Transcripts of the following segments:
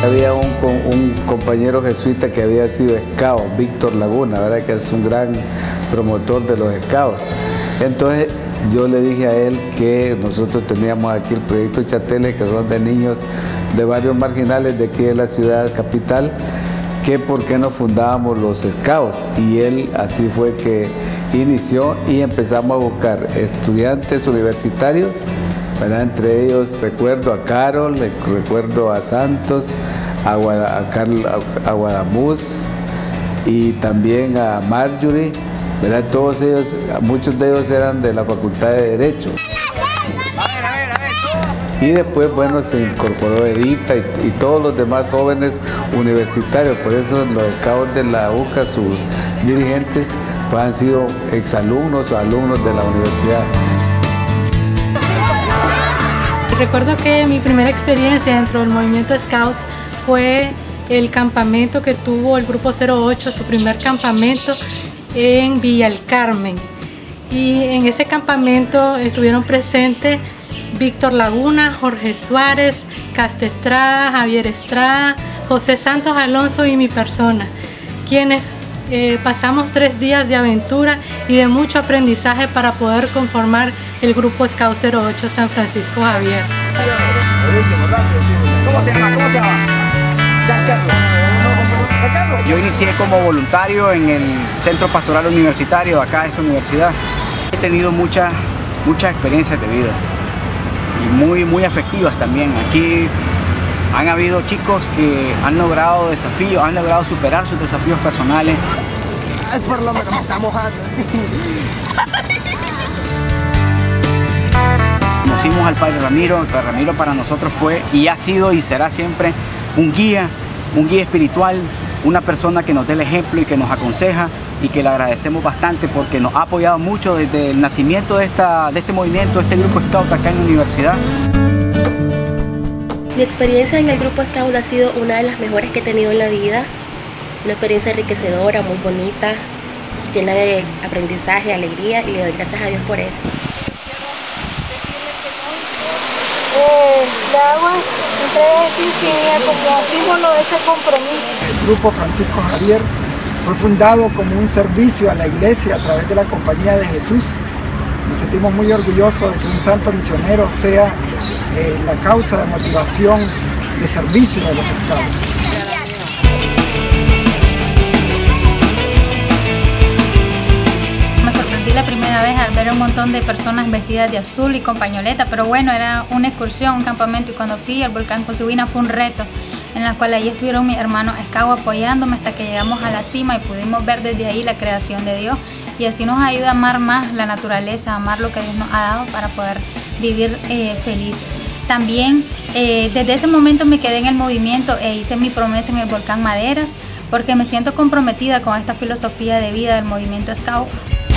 Había un compañero jesuita que había sido scout, Víctor Laguna, ¿verdad? Que es un gran promotor de los scouts. Entonces yo le dije a él que nosotros teníamos aquí el proyecto Chateles, que son de niños de barrios marginales de aquí de la ciudad capital, que por qué no fundábamos los scouts. Y él así fue que inició y empezamos a buscar estudiantes universitarios, ¿verdad? Entre ellos recuerdo a Carol, recuerdo a Santos, a Guadamuz y también a Marjorie, ¿verdad? Todos ellos, muchos de ellos eran de la Facultad de Derecho. Y después, bueno, se incorporó Edita y todos los demás jóvenes universitarios. Por eso los scouts de la UCA, sus dirigentes, pues han sido exalumnos o alumnos de la universidad. Recuerdo que mi primera experiencia dentro del movimiento Scout fue el campamento que tuvo el Grupo 08, su primer campamento en Villa El Carmen. Y en ese campamento estuvieron presentes Víctor Laguna, Jorge Suárez, Casta Estrada, Javier Estrada, José Santos Alonso y mi persona, quienes pasamos 3 días de aventura y de mucho aprendizaje para poder conformar el Grupo Scout 08 San Francisco Javier. ¿Cómo te llamas? Yo inicié como voluntario en el Centro Pastoral Universitario acá de esta universidad. He tenido muchas experiencias de vida y muy afectivas también. Aquí han habido chicos que han logrado desafíos, han logrado superar sus desafíos personales. Ay, por lo menos me está mojando. Conocimos al Padre Ramiro. El Padre Ramiro para nosotros fue y ha sido y será siempre un guía espiritual, una persona que nos dé el ejemplo y que nos aconseja, y que le agradecemos bastante porque nos ha apoyado mucho desde el nacimiento de este movimiento, de este grupo Scout acá en la universidad. Mi experiencia en el grupo Scout ha sido una de las mejores que he tenido en la vida. Una experiencia enriquecedora, muy bonita, llena de aprendizaje, alegría, y le doy gracias a Dios por eso. La agua entre como símbolo de ese compromiso. El Grupo Francisco Javier fue fundado como un servicio a la iglesia a través de la Compañía de Jesús. Nos sentimos muy orgullosos de que un santo misionero sea la causa de motivación de servicio de los scouts. Me sorprendí la primera vez al ver un montón de personas vestidas de azul y con pañoleta, pero bueno, era una excursión, un campamento, y cuando fui al volcán Cociguina fue un reto, en la cual ahí estuvieron mis hermanos scout apoyándome hasta que llegamos a la cima y pudimos ver desde ahí la creación de Dios, y así nos ayuda a amar más la naturaleza, a amar lo que Dios nos ha dado para poder vivir felices. También desde ese momento me quedé en el movimiento e hice mi promesa en el volcán Maderas, porque me siento comprometida con esta filosofía de vida del movimiento Scout.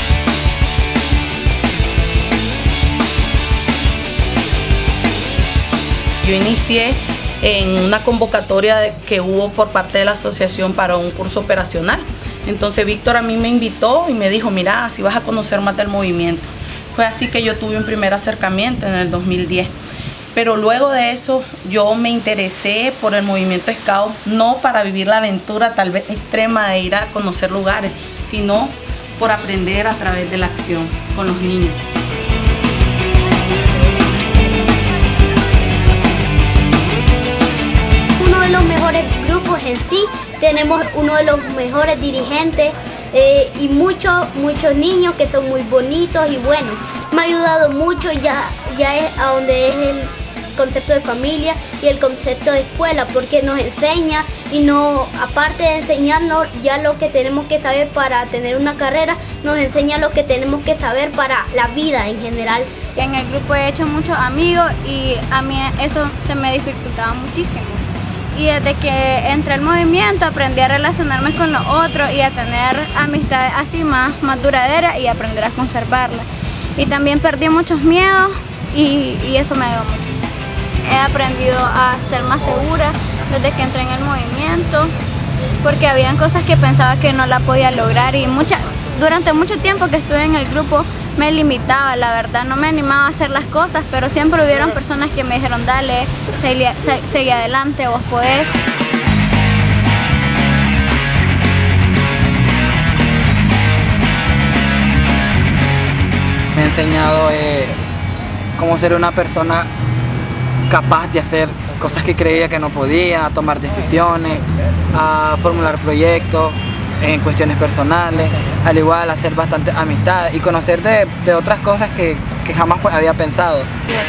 Yo inicié en una convocatoria que hubo por parte de la asociación para un curso operacional. Entonces Víctor a mí me invitó y me dijo, mira, así vas a conocer más del movimiento. Fue así que yo tuve un primer acercamiento en el 2010. Pero luego de eso yo me interesé por el movimiento Scout, no para vivir la aventura tal vez extrema de ir a conocer lugares, sino por aprender a través de la acción con los niños. Los mejores grupos en sí, tenemos uno de los mejores dirigentes y muchos niños que son muy bonitos y buenos. Me ha ayudado mucho ya es a donde es el concepto de familia y el concepto de escuela, porque nos enseña y no, aparte de enseñarnos ya lo que tenemos que saber para tener una carrera, nos enseña lo que tenemos que saber para la vida en general. En el grupo he hecho muchos amigos y a mí eso se me dificultaba muchísimo. Y desde que entré al movimiento aprendí a relacionarme con los otros y a tener amistades así más duraderas y aprender a conservarlas. Y también perdí muchos miedos y eso me ayudó mucho. He aprendido a ser más segura desde que entré en el movimiento, porque habían cosas que pensaba que no la podía lograr y durante mucho tiempo que estuve en el grupo me limitaba, la verdad, no me animaba a hacer las cosas, pero siempre hubieron personas que me dijeron, dale, seguí adelante, vos podés. Me ha enseñado cómo ser una persona capaz de hacer cosas que creía que no podía, a tomar decisiones, a formular proyectos en cuestiones personales, al igual hacer bastante amistad y conocer de otras cosas que jamás pues, había pensado.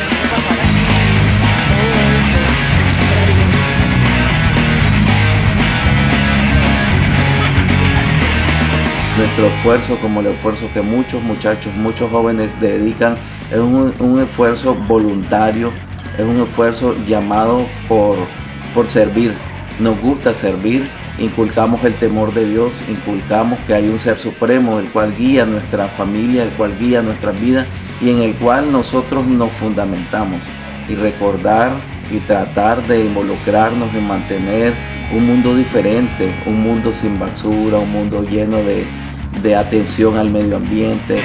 Nuestro esfuerzo, como el esfuerzo que muchos muchachos, muchos jóvenes dedican, es un esfuerzo voluntario, es un esfuerzo llamado por servir. Nos gusta servir, inculcamos el temor de Dios, inculcamos que hay un ser supremo, el cual guía nuestra familia, el cual guía nuestras vidas y en el cual nosotros nos fundamentamos. Y recordar y tratar de involucrarnos en mantener un mundo diferente, un mundo sin basura, un mundo lleno de atención al medio ambiente.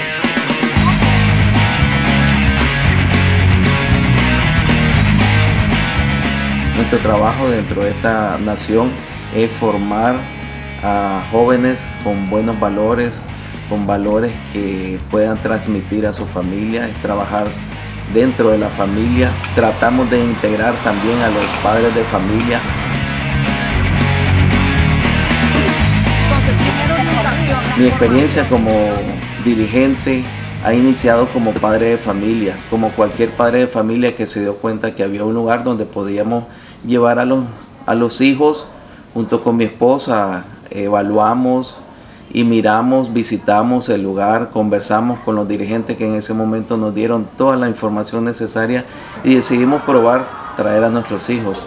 Nuestro trabajo dentro de esta nación es formar a jóvenes con buenos valores, con valores que puedan transmitir a su familia, es trabajar dentro de la familia. Tratamos de integrar también a los padres de familia. Mi experiencia como dirigente ha iniciado como padre de familia, como cualquier padre de familia que se dio cuenta que había un lugar donde podíamos llevar a los hijos. Junto con mi esposa evaluamos y miramos, visitamos el lugar, conversamos con los dirigentes que en ese momento nos dieron toda la información necesaria y decidimos probar traer a nuestros hijos.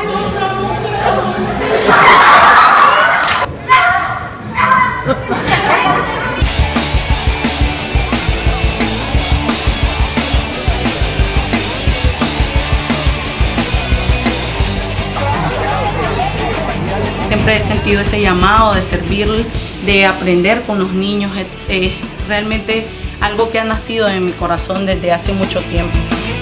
Siempre he sentido ese llamado de servir, de aprender con los niños. Es realmente algo que ha nacido en mi corazón desde hace mucho tiempo.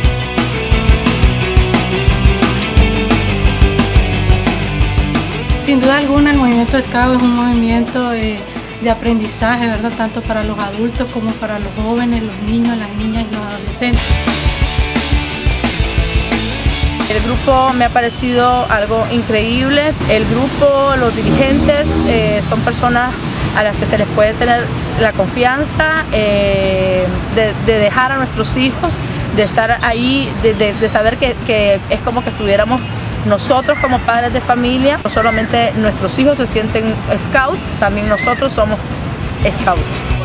Sin duda alguna, el movimiento Scout es un movimiento de aprendizaje, ¿verdad? Tanto para los adultos como para los jóvenes, los niños, las niñas y los adolescentes. El grupo me ha parecido algo increíble. El grupo, los dirigentes, son personas a las que se les puede tener la confianza de dejar a nuestros hijos, de estar ahí, de saber que es como que estuviéramos nosotros como padres de familia. No solamente nuestros hijos se sienten scouts, también nosotros somos scouts.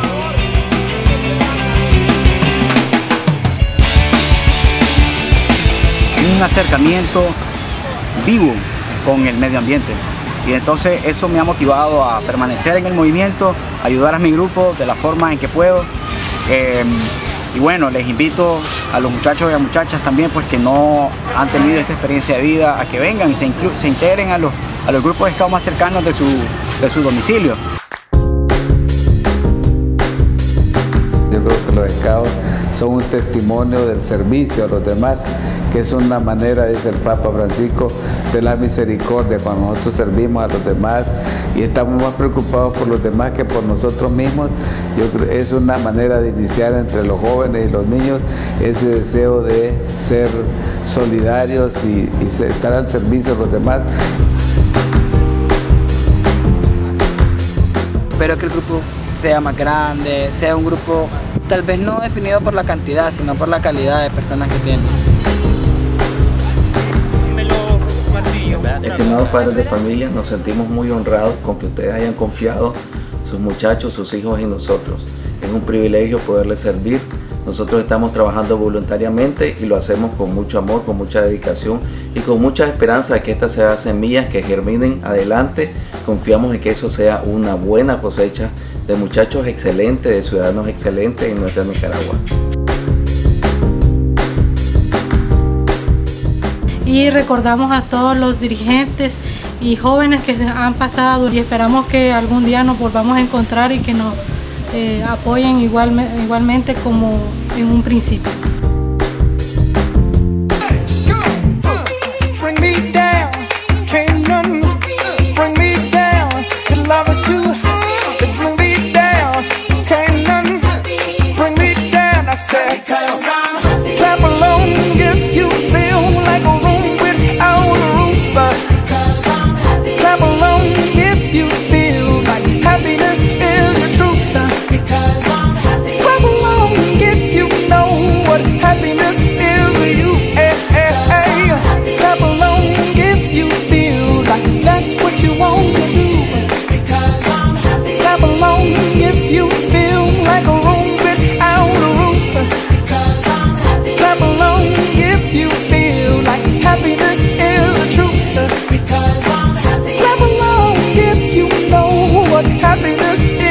Un acercamiento vivo con el medio ambiente y entonces eso me ha motivado a permanecer en el movimiento, ayudar a mi grupo de la forma en que puedo y bueno, les invito a los muchachos y a muchachas también pues que no han tenido esta experiencia de vida a que vengan y se integren a los grupos de Scout más cercanos de su domicilio. Yo creo que los Scouts son un testimonio del servicio a los demás, que es una manera, dice el Papa Francisco, de la misericordia. Cuando nosotros servimos a los demás y estamos más preocupados por los demás que por nosotros mismos, yo creo que es una manera de iniciar entre los jóvenes y los niños ese deseo de ser solidarios y estar al servicio de los demás. Espero que el grupo sea más grande, sea un grupo tal vez no definido por la cantidad, sino por la calidad de personas que tiene. Estimados padres de familia, nos sentimos muy honrados con que ustedes hayan confiado sus muchachos, sus hijos en nosotros. Es un privilegio poderles servir. Nosotros estamos trabajando voluntariamente y lo hacemos con mucho amor, con mucha dedicación y con mucha esperanza de que estas sean semillas que germinen adelante. Confiamos en que eso sea una buena cosecha de muchachos excelentes, de ciudadanos excelentes en nuestra Nicaragua. Y recordamos a todos los dirigentes y jóvenes que han pasado y esperamos que algún día nos volvamos a encontrar y que nos apoyen igualmente como en un principio. sueños.